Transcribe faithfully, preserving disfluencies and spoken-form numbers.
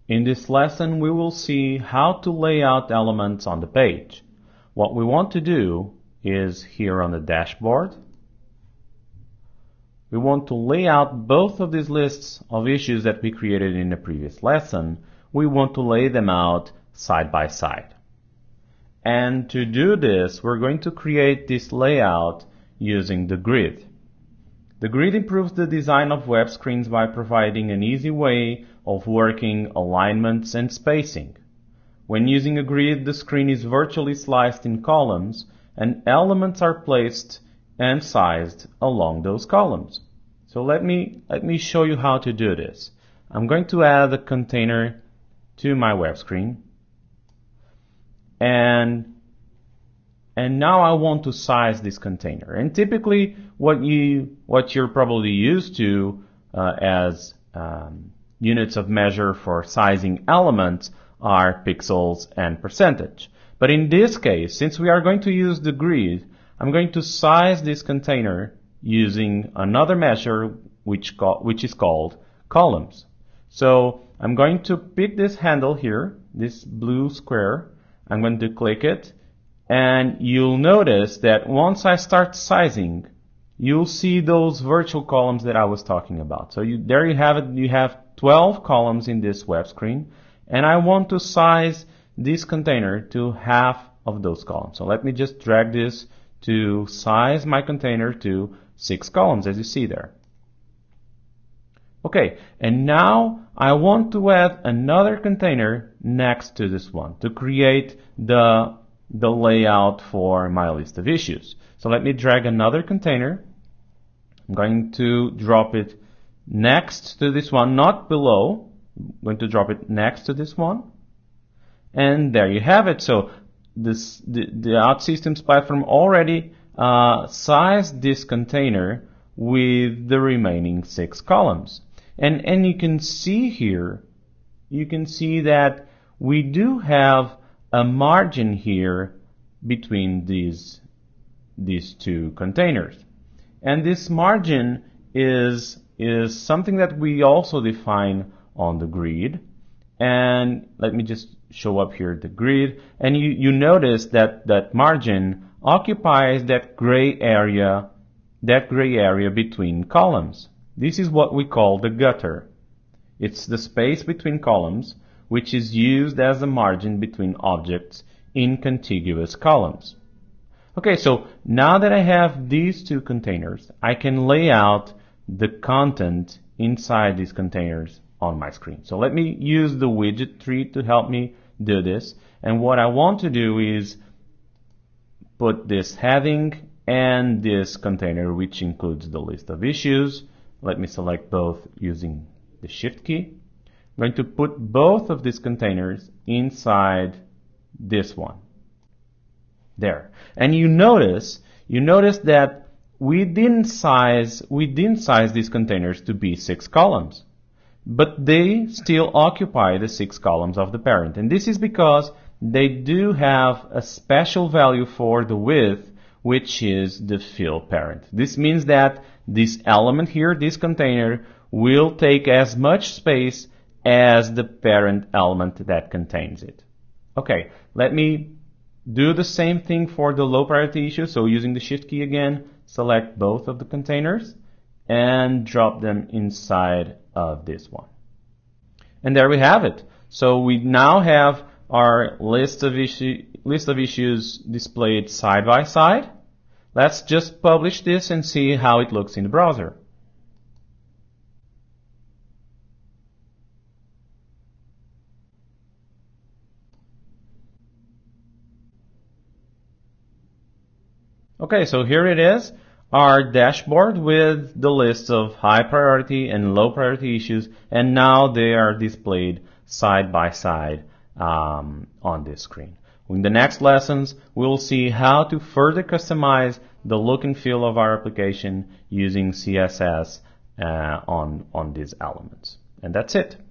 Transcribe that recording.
In this lesson, we will see how to lay out elements on the page. What we want to do is here on the dashboard, we want to lay out both of these lists of issues that we created in the previous lesson. We want to lay them out side by side. And to do this, we're going to create this layout using the grid. The grid improves the design of web screens by providing an easy way of working alignments and spacing. When using a grid, the screen is virtually sliced in columns, and elements are placed and sized along those columns. So let me, let me show you how to do this. I'm going to add a container to my web screen. And, and now I want to size this container. And typically what, you, what you're probably used to uh, as um, units of measure for sizing elements are pixels and percentage. But in this case, since we are going to use the grid, I'm going to size this container using another measure which, co which is called columns. So I'm going to pick this handle here, this blue square. I'm going to click it, and you'll notice that once I start sizing, you'll see those virtual columns that I was talking about. So you, there you have it. You have twelve columns in this web screen, and I want to size this container to half of those columns. So let me just drag this to size my container to six columns, as you see there. Okay, and now I want to add another container next to this one to create the, the layout for my list of issues. So let me drag another container. I'm going to drop it next to this one, not below. I'm going to drop it next to this one. And there you have it. So this, the, the OutSystems platform already uh, sized this container with the remaining six columns. And, and you can see here, you can see that we do have a margin here between these, these two containers. And this margin is, is something that we also define on the grid. And let me just show up here the grid. And you, you notice that that margin occupies that gray area, that gray area between columns. This is what we call the gutter. It's the space between columns, which is used as a margin between objects in contiguous columns. Okay, so now that I have these two containers, I can lay out the content inside these containers on my screen. So let me use the widget tree to help me do this. And what I want to do is put this heading and this container, which includes the list of issues. Let me select both using the Shift key. I'm going to put both of these containers inside this one. There. And you notice, you notice that we didn't size, we didn't size these containers to be six columns, but they still occupy the six columns of the parent. And this is because they do have a special value for the width, which is the fill parent. This means that this element here, this container, will take as much space as the parent element that contains it. Okay, let me do the same thing for the low priority issue. So using the Shift key again, select both of the containers and drop them inside of this one. And there we have it. So we now have our list of, issue, list of issues displayed side by side. Let's just publish this and see how it looks in the browser. Okay, so here it is, our dashboard with the list of high priority and low priority issues, and now they are displayed side by side um, on this screen. In the next lessons, we'll see how to further customize the look and feel of our application using C S S uh, on, on these elements. And that's it.